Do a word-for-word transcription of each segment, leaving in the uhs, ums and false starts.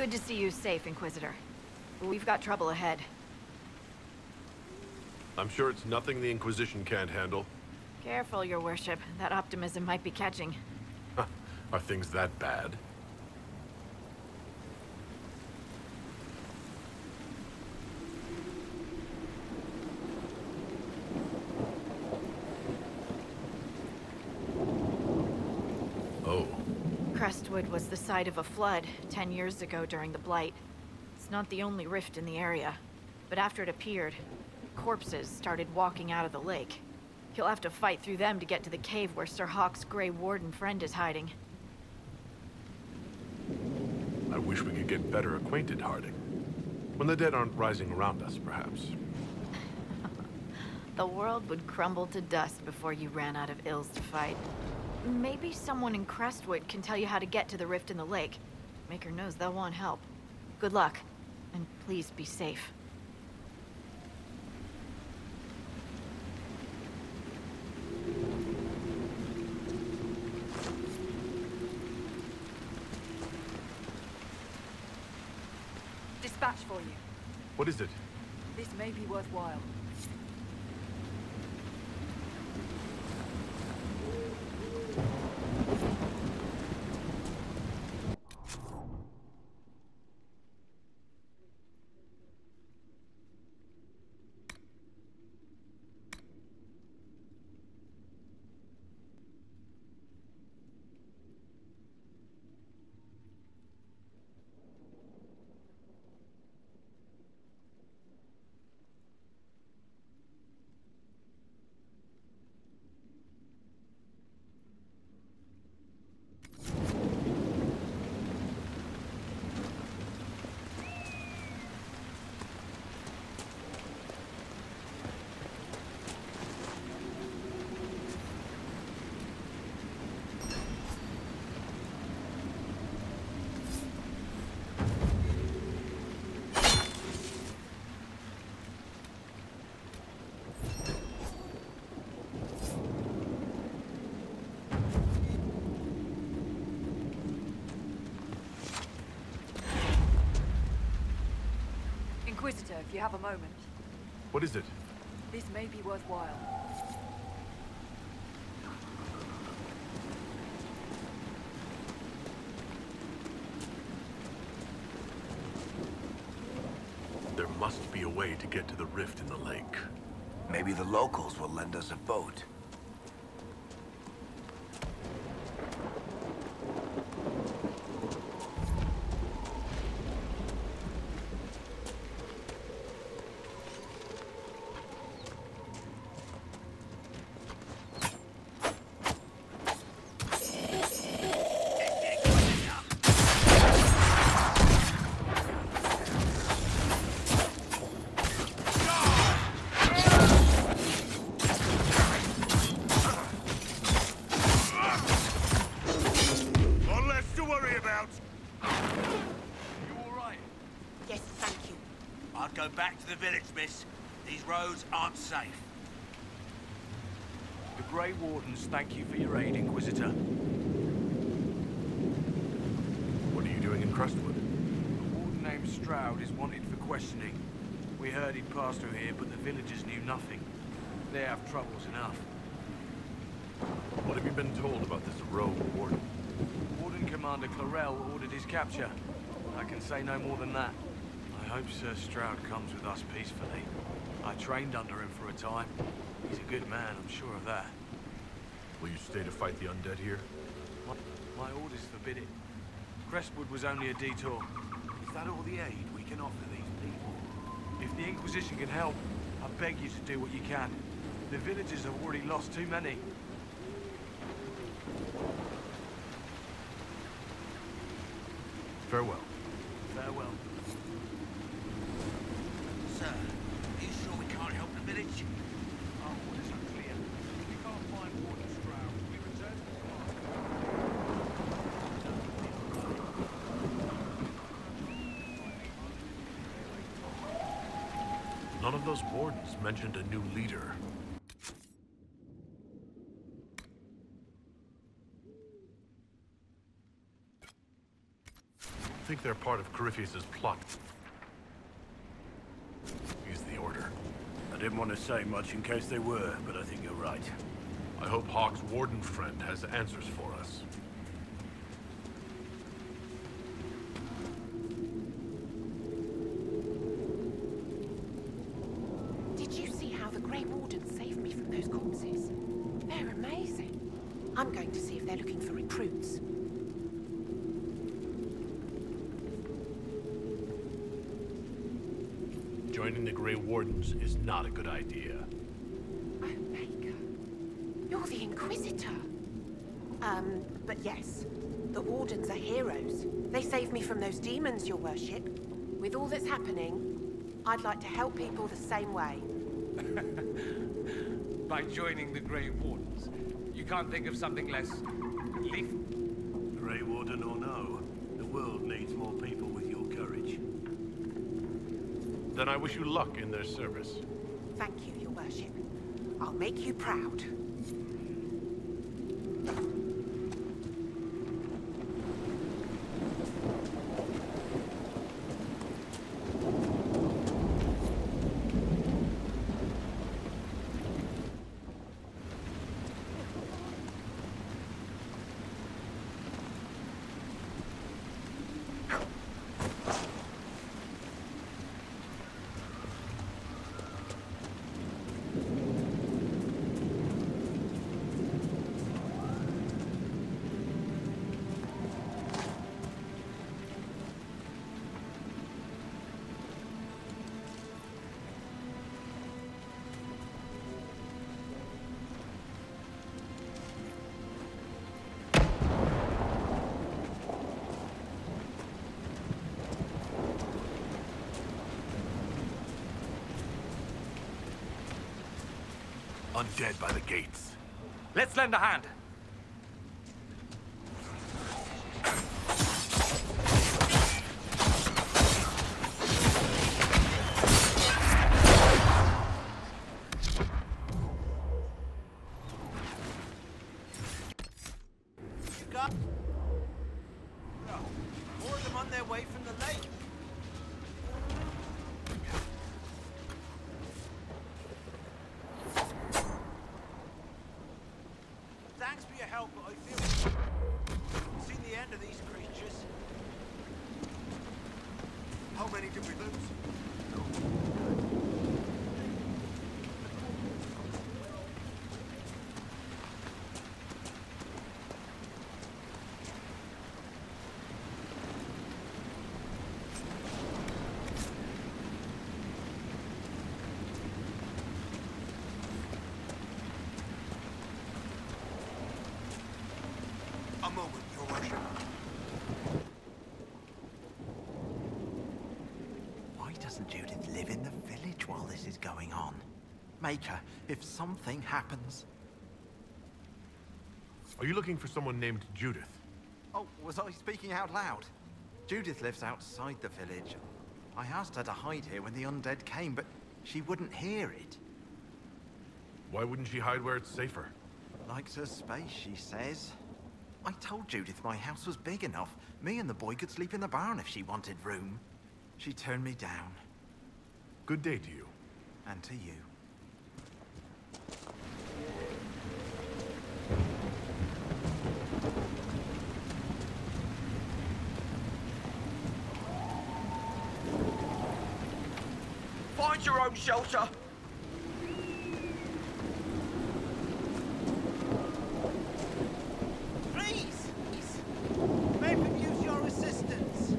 Good to see you safe, Inquisitor. We've got trouble ahead. I'm sure it's nothing the Inquisition can't handle. Careful, Your Worship. That optimism might be catching. Are things that bad? Oh. Crestwood was the site of a flood ten years ago during the Blight. It's not the only rift in the area, but after it appeared, corpses started walking out of the lake. You'll have to fight through them to get to the cave where Sir Hawke's Grey Warden friend is hiding. I wish we could get better acquainted, Harding. When the dead aren't rising around us, perhaps. The world would crumble to dust before you ran out of ills to fight. Maybe someone in Crestwood can tell you how to get to the rift in the lake. Maker knows they'll want help. Good luck, and please be safe. Dispatch for you. What is it? This may be worthwhile. Inquisitor, if you have a moment. What is it? This may be worthwhile. There must be a way to get to the rift in the lake. Maybe the locals will lend us a boat. Go back to the village, miss. These roads aren't safe. The Grey Wardens thank you for your aid, Inquisitor. What are you doing in Crestwood? A warden named Stroud is wanted for questioning. We heard he'd passed through here, but the villagers knew nothing. They have troubles enough. What have you been told about this rogue warden? Warden Commander Clarel ordered his capture. I can say no more than that. I hope Sir Stroud comes with us peacefully. I trained under him for a time. He's a good man, I'm sure of that. Will you stay to fight the undead here? My, my orders forbid it. Crestwood was only a detour. Is that all the aid we can offer these people? If the Inquisition can help, I beg you to do what you can. The villagers have already lost too many. Farewell. Farewell. Sir, are you sure we can't help the village? Our orders are clear. If we can't find Warden Stroud, we return to the None of those wardens mentioned a new leader. think they're part of Corypheus' plot? Use the order. I didn't want to say much in case they were, but I think you're right. I hope Hawk's warden friend has answers for us. Did you see how the Grey Wardens saved me from those corpses? They're amazing. I'm going to see if they're looking for recruits. Joining the Grey Wardens is not a good idea. Oh, Baker. You're the Inquisitor. Um, but yes, the Wardens are heroes. They saved me from those demons, your worship. With all that's happening, I'd like to help people the same way. By joining the Grey Wardens, you can't think of something less lethal? Grey Warden or no, the world needs more people with your courage. Then I wish you luck in their service. Thank you, your worship. I'll make you proud. Undead by the gates. Let's lend a hand. Got... More of them on their way from the lake. Thanks for your help, but I feel I've seen the end of these creatures. How many did we lose? A moment, your worship. Why doesn't Judith live in the village while this is going on? Maker, if something happens... Are you looking for someone named Judith? Oh, was I speaking out loud? Judith lives outside the village. I asked her to hide here when the undead came, but she wouldn't hear it. Why wouldn't she hide where it's safer? Likes her space, she says. I told Judith my house was big enough. Me and the boy could sleep in the barn if she wanted room. She turned me down. Good day to you. And to you. Find your own shelter. Please, please. May we use your assistance?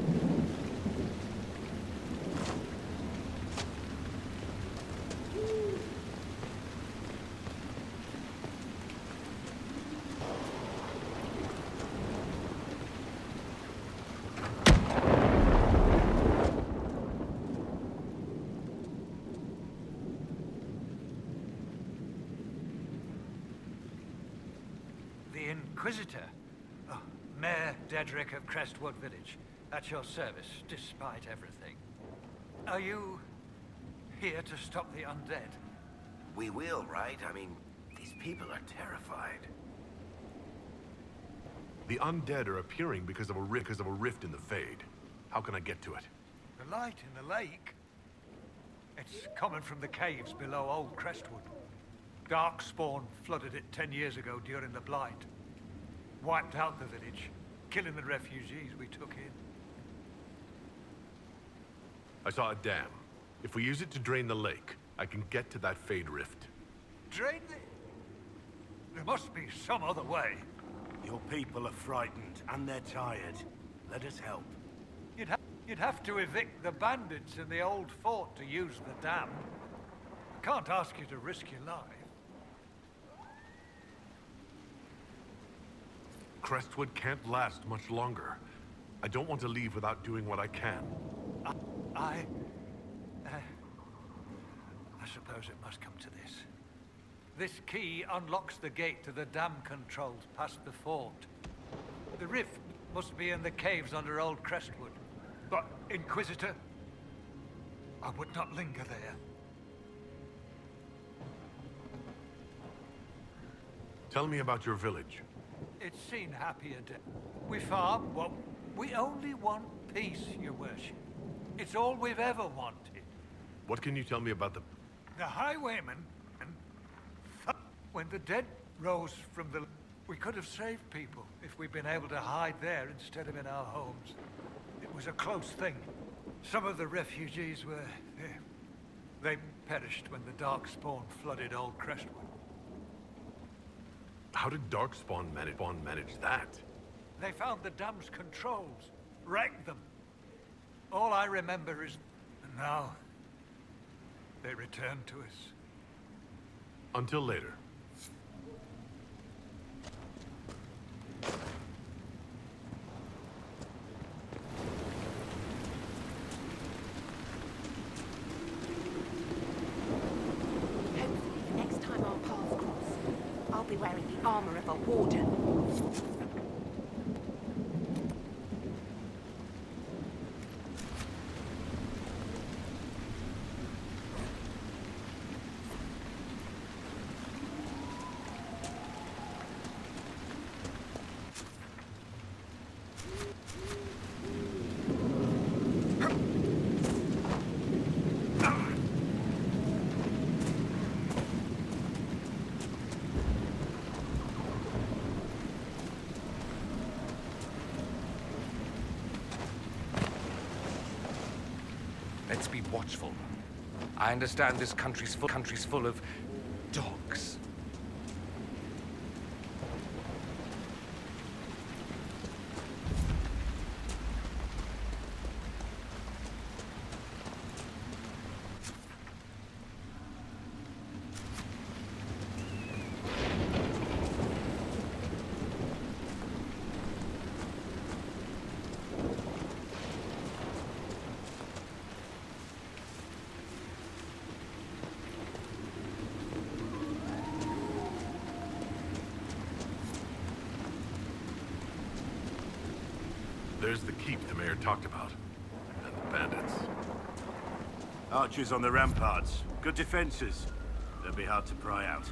The Inquisitor? Oh, Mayor Dedrick of Crestwood Village. At your service, despite everything. Are you here to stop the undead? We will, right? I mean, these people are terrified. The undead are appearing because of a rift, because of a rift in the Fade. How can I get to it? The light in the lake? It's coming from the caves below Old Crestwood. Darkspawn flooded it ten years ago during the Blight. Wiped out the village, killing the refugees we took in. I saw a dam. If we use it to drain the lake, I can get to that Fade Rift. Drain the... There must be some other way. Your people are frightened, and they're tired. Let us help. You'd, ha you'd have to evict the bandits in the old fort to use the dam. Can't ask you to risk your life. Crestwood can't last much longer. I don't want to leave without doing what I can. I... I, uh, I suppose it must come to this. This key unlocks the gate to the dam controls past the fort. The rift must be in the caves under Old Crestwood. But, Inquisitor, I would not linger there. Tell me about your village. It's seen happier days. We farm, well, we only want peace, your worship. It's all we've ever wanted. What can you tell me about the... The highwaymen, when the dead rose from the... We could have saved people if we'd been able to hide there instead of in our homes. It was a close thing. Some of the refugees were... Eh, they perished when the Darkspawn flooded Old Crestwood. How did Darkspawn manage, manage that? They found the dam's controls, wrecked them. All I remember is... And now... they return to us. Until later. Hopefully the next time our paths cross, I'll be wearing the armor of a warden. Let's be watchful. I understand this country's full, country's full of dogs. There's the keep the mayor talked about. And the bandits. Archers on the ramparts. Good defenses. They'll be hard to pry out.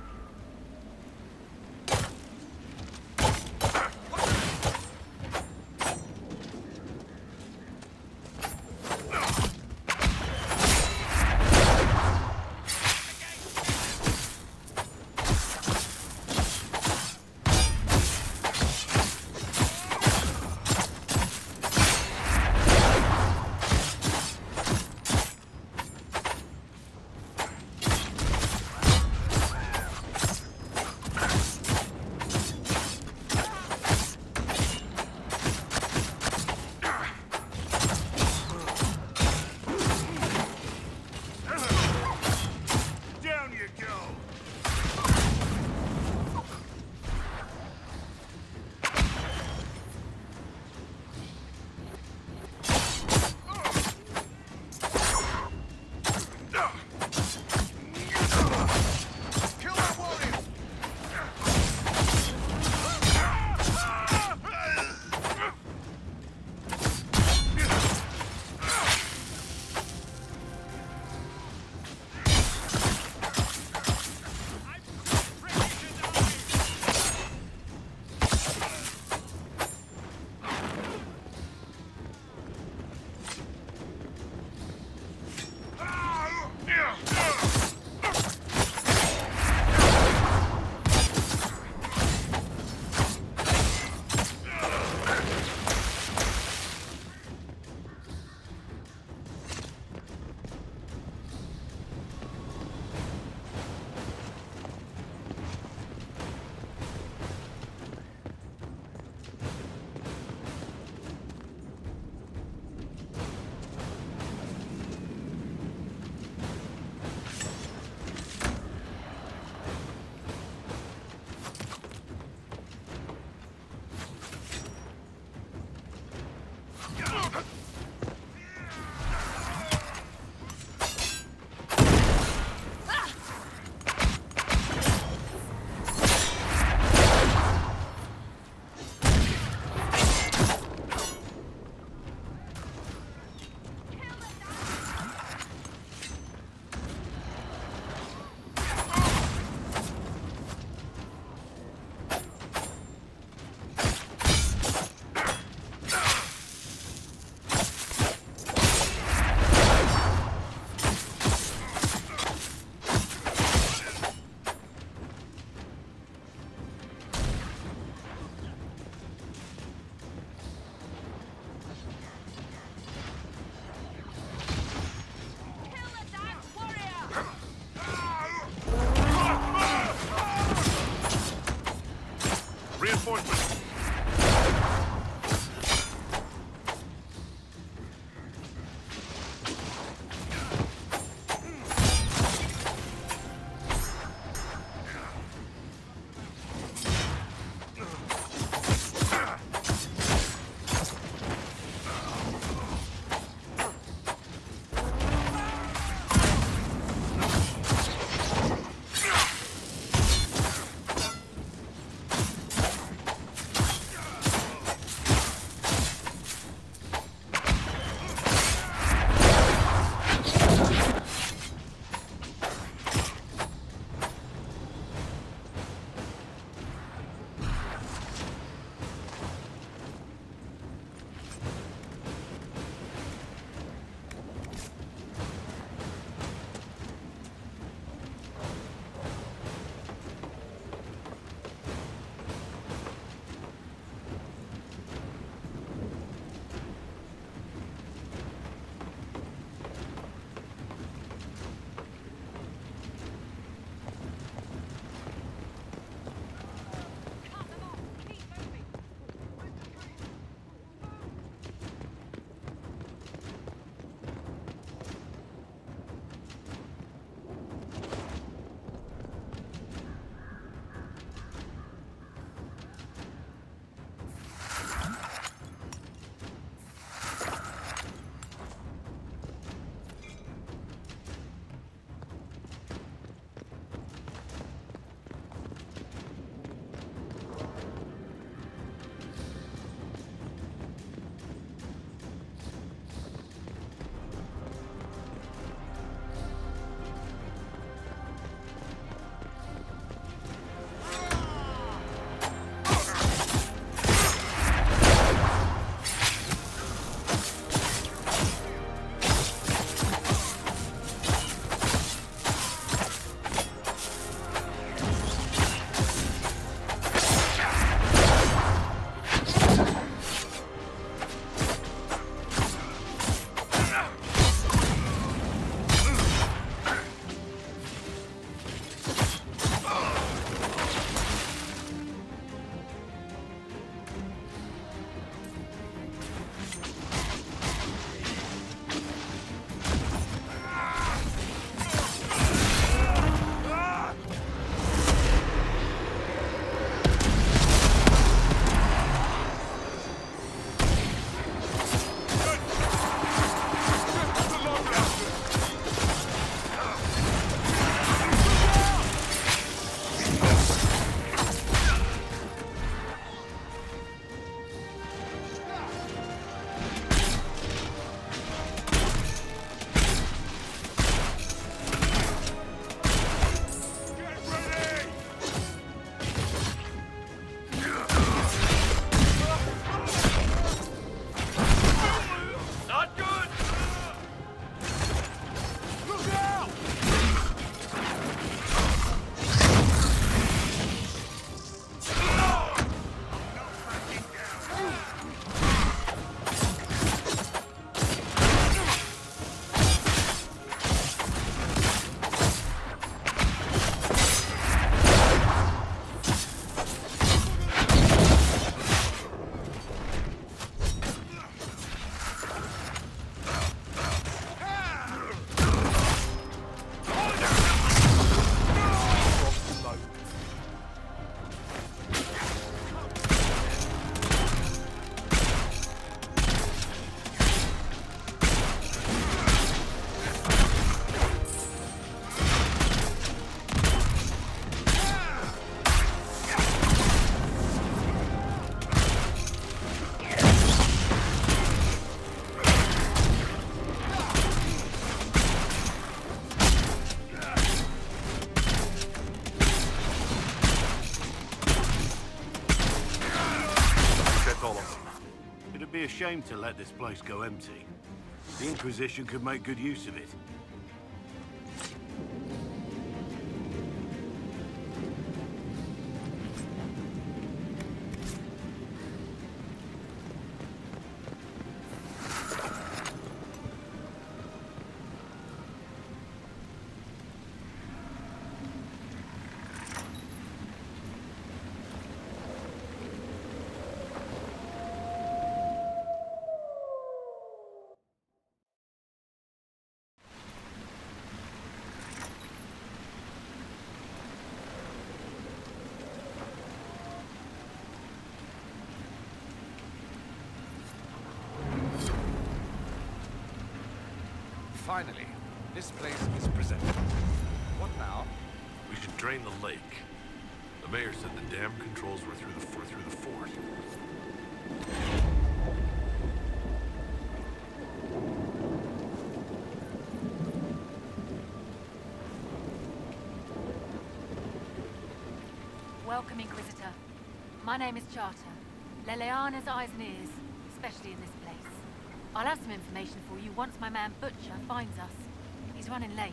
It'd be a shame to let this place go empty. The Inquisition could make good use of it. Finally, this place is presentable. What now? We should drain the lake. The mayor said the dam controls were through the fort. Through the fort. Welcome, Inquisitor. My name is Charter. Leleana's eyes and ears, especially in this place. I'll have some information for you once my man Butcher finds us. He's running late.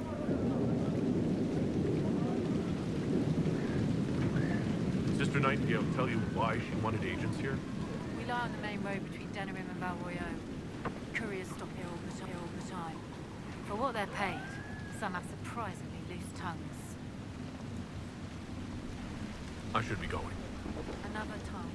Sister Nightingale tell you why she wanted agents here? We lie on the main road between Denerim and Valroyo. Couriers stop here all the, time, all the time. For what they're paid, some have surprisingly loose tongues. I should be going. Another time.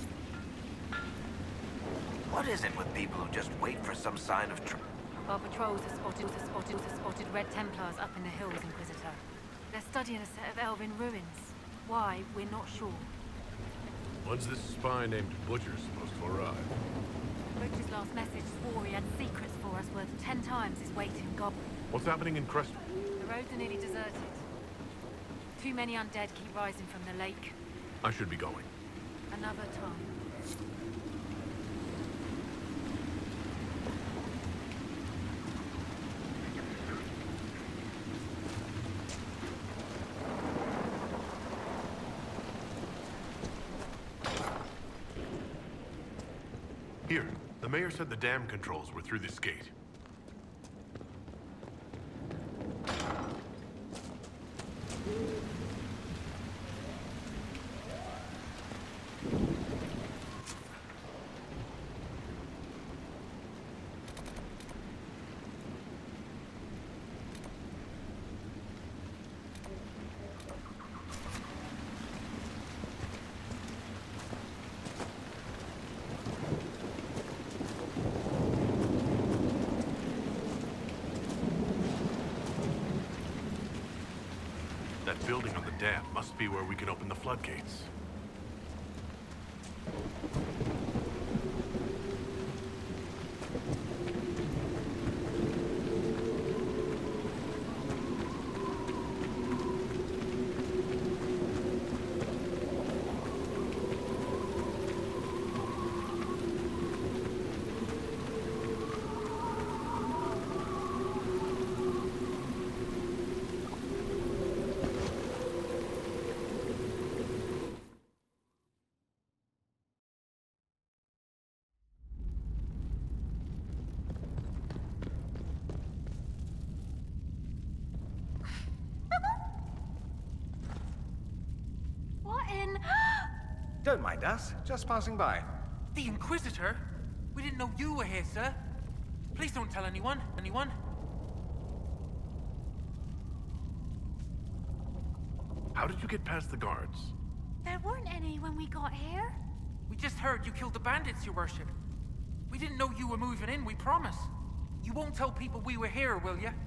What is it with people who just wait for some sign of trouble? Our patrols have spotted, have spotted, have spotted Red Templars up in the hills, Inquisitor. They're studying a set of elven ruins. Why, we're not sure. When's this spy named Butcher supposed to arrive? Butcher's last message swore he had secrets for us worth ten times his weight in gold. What's happening in Crestwood? The roads are nearly deserted. Too many undead keep rising from the lake. I should be going. Another time. Here, the mayor said the dam controls were through this gate. That building on the dam must be where we can open the floodgates. Don't mind us, just passing by. The Inquisitor? We didn't know you were here, sir. Please don't tell anyone. Anyone? How did you get past the guards? There weren't any when we got here. We just heard you killed the bandits, your worship. We didn't know you were moving in, we promise. You won't tell people we were here, will you?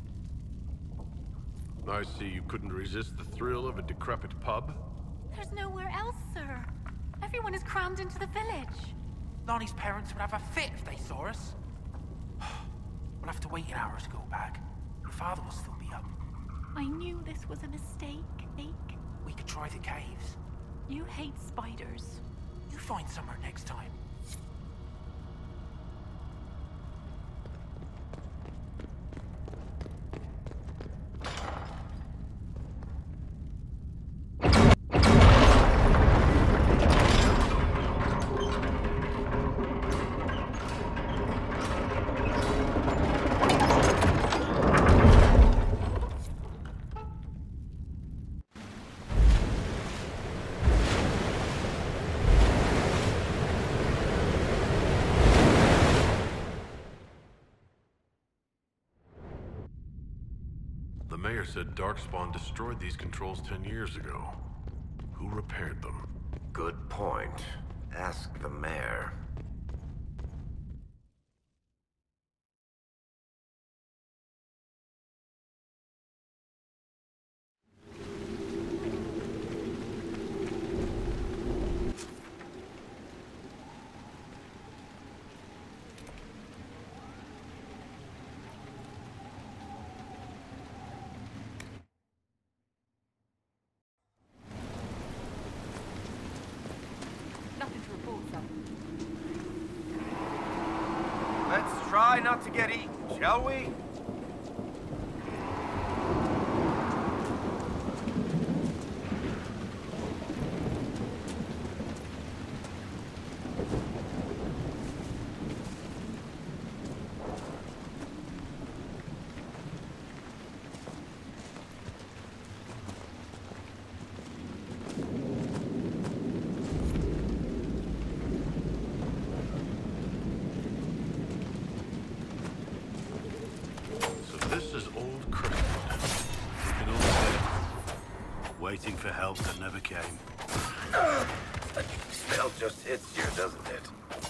I see you couldn't resist the thrill of a decrepit pub. There's nowhere else, sir. Everyone is crammed into the village. Lonnie's parents would have a fit if they saw us. We'll have to wait an hour to go back. Your father will still be up. I knew this was a mistake, Ake. We could try the caves. You hate spiders. You find somewhere next time. mayor said Darkspawn destroyed these controls ten years ago. Who repaired them? Good point. Ask the mayor. Nothing to report, sir. Let's try not to get eaten, shall we? This is old Crestwood. An old dead. Waiting for help that never came. That smell just hits you, doesn't it?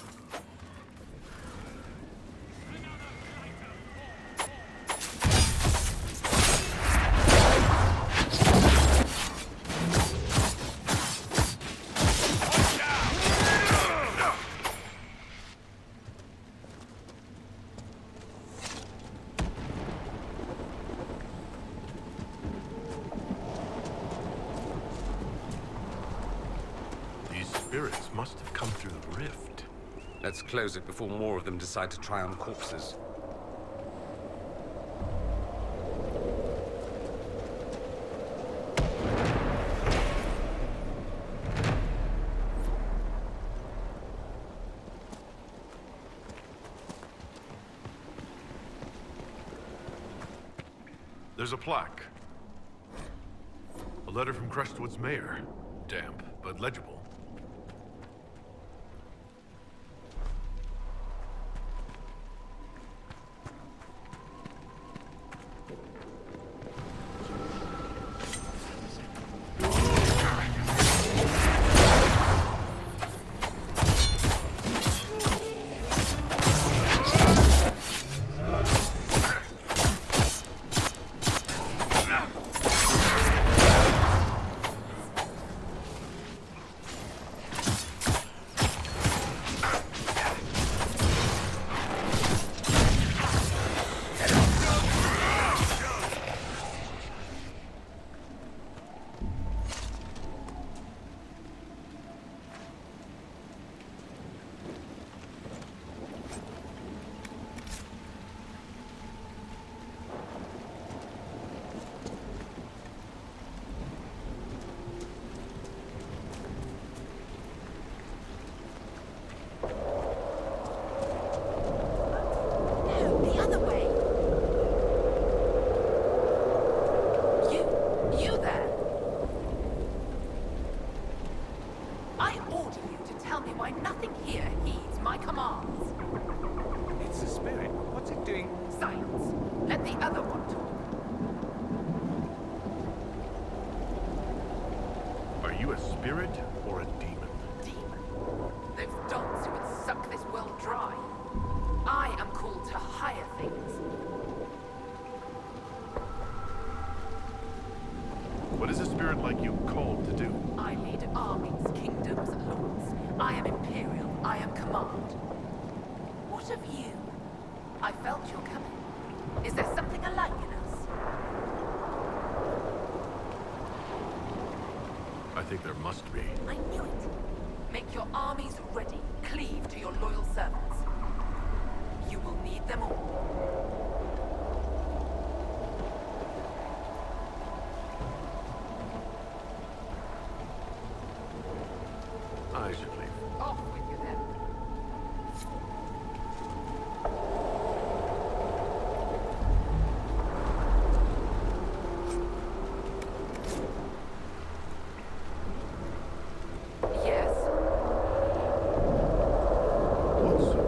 Spirits must have come through the rift. Let's close it before more of them decide to try on corpses. There's a plaque. A letter from Crestwood's mayor. Damp, but legible. What is a spirit like you called to do? I lead armies, kingdoms, lords. I am imperial. I am command. What of you? I felt your coming. Is there something alike in us? I think there must be. I knew it. Make your armies ready. Cleave to your loyal servants. You will need them all. I should leave. Off with you then. Yes. What's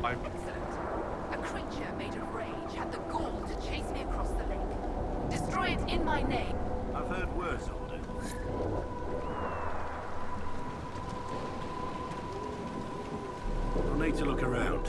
I... Excellent. A creature made of rage had the gall to chase me across the lake. Destroy it in my name. I've heard worse, Order. We'll need to look around.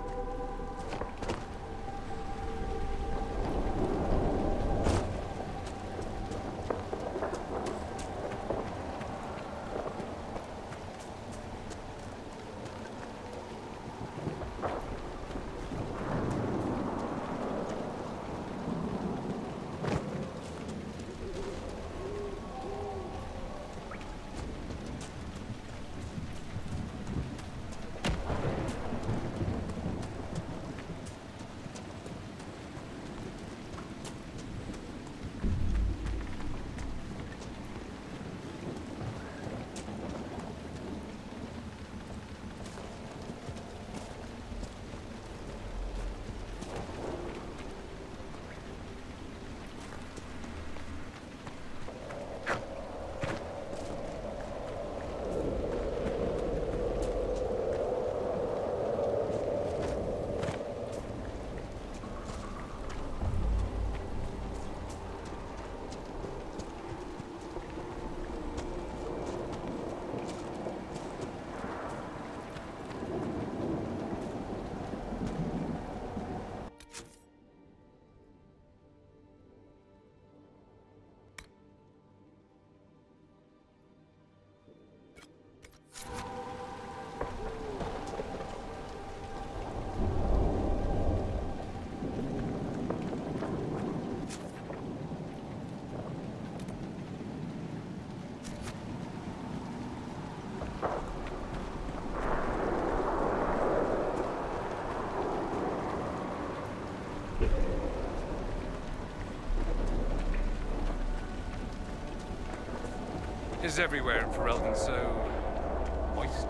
Is everywhere in Ferelden so moist?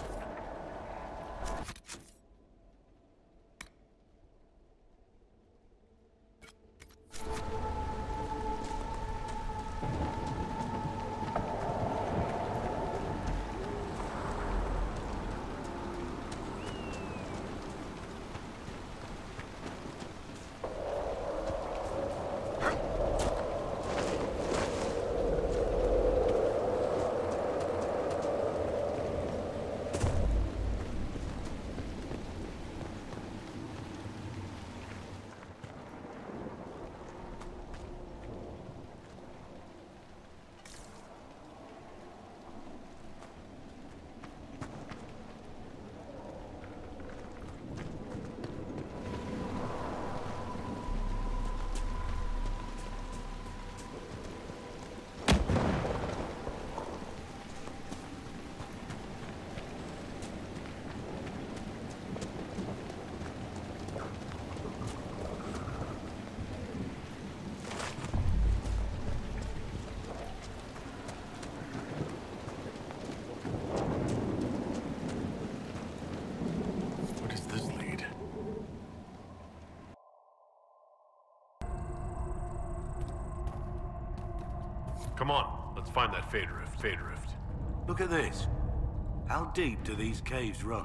Come on, let's find that Fade Rift, Fade Rift. Look at this. How deep do these caves run?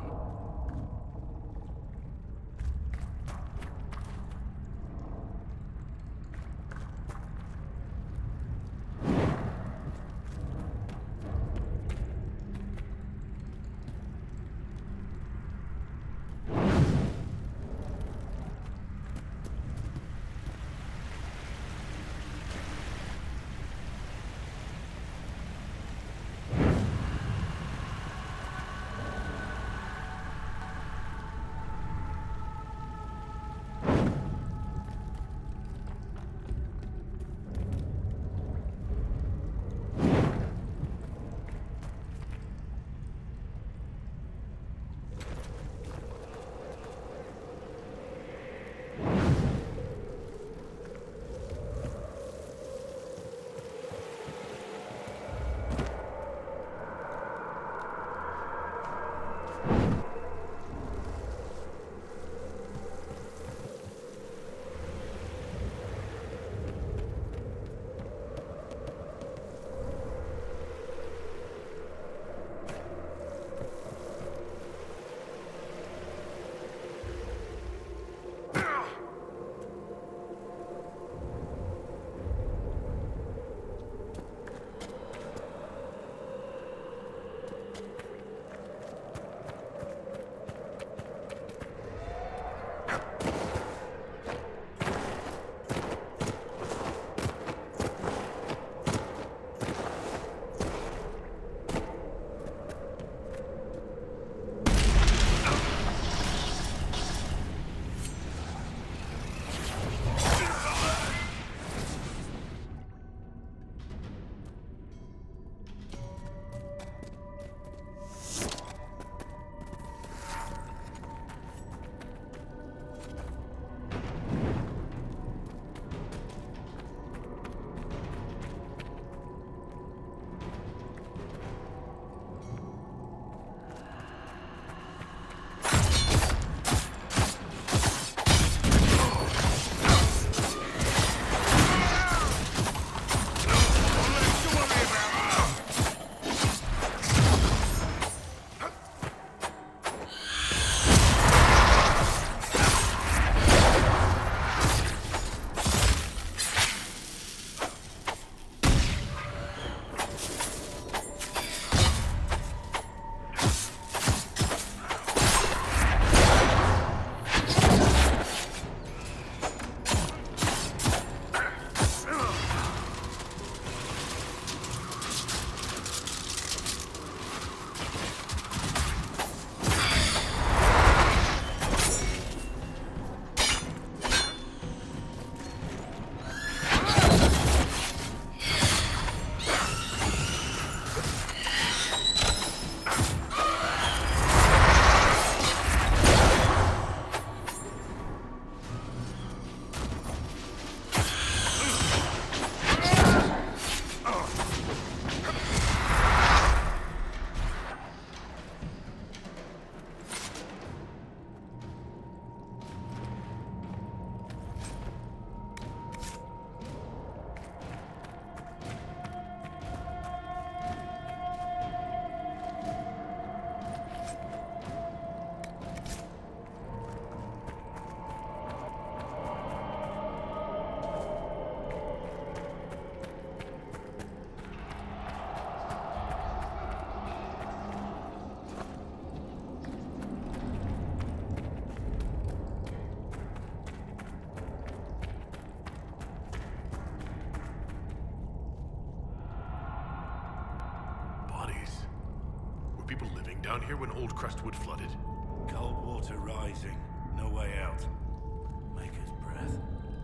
people living down here when old Crestwood flooded? Cold water rising. No way out. Maker's breath.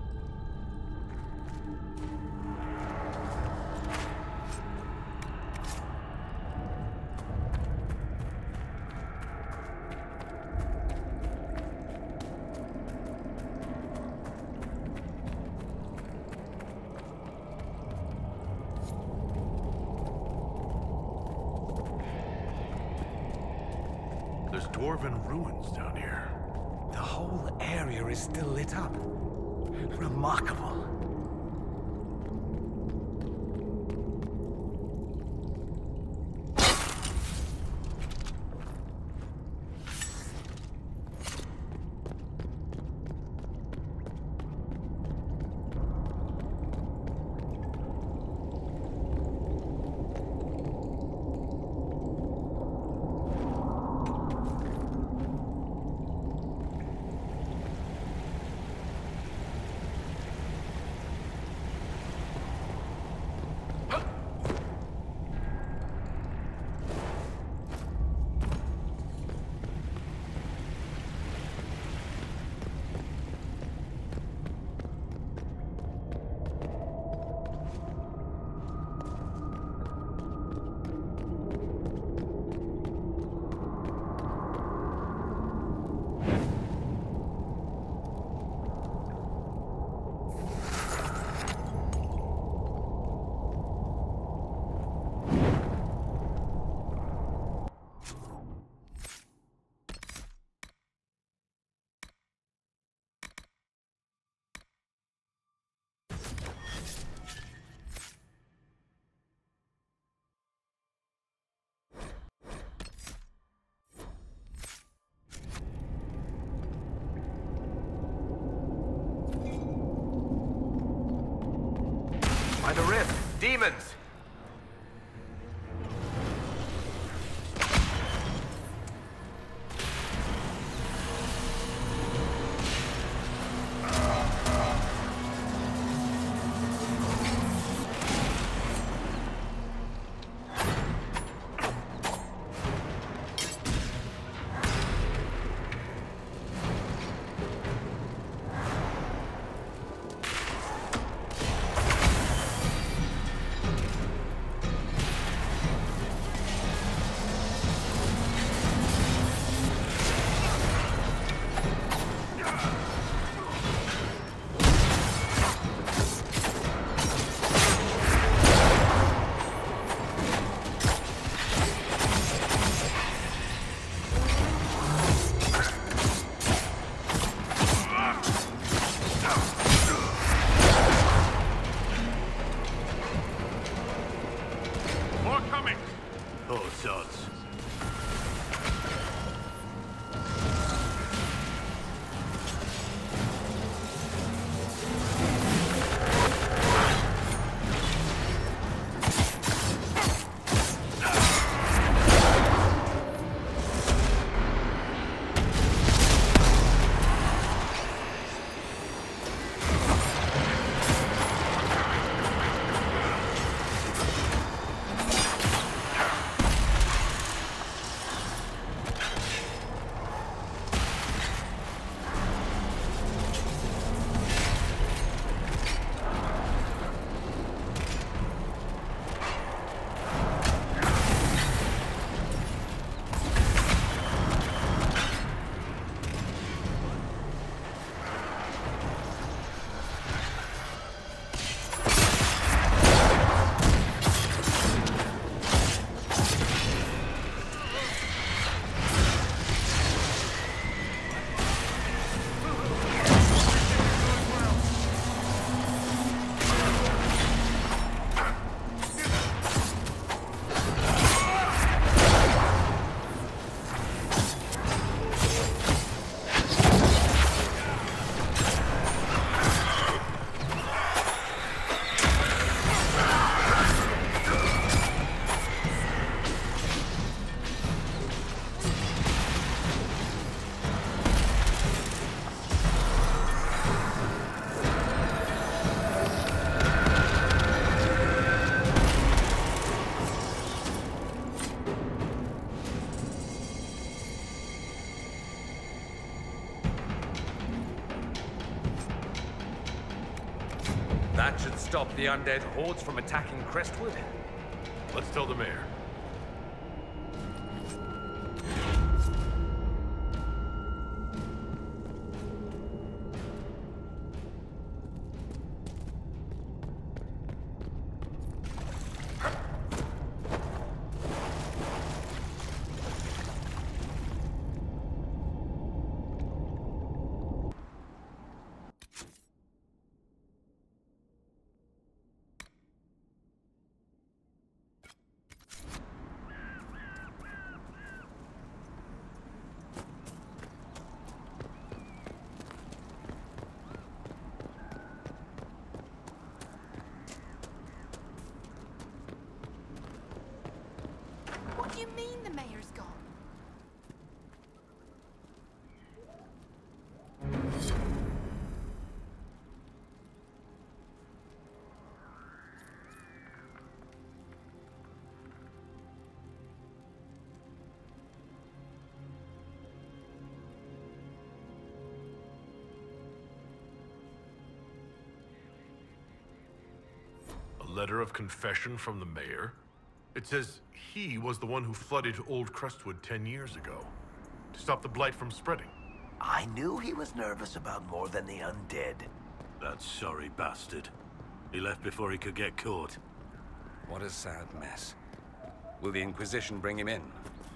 There's dwarven ruins down here. The whole area is still lit up. Remarkable. By the rift, demons! That should stop the undead hordes from attacking Crestwood. Let's tell the mayor. What do you mean the mayor's gone? A letter of confession from the mayor? It says he was the one who flooded Old Crestwood ten years ago, to stop the blight from spreading. I knew he was nervous about more than the undead. That sorry bastard. He left before he could get caught. What a sad mess. Will the Inquisition bring him in?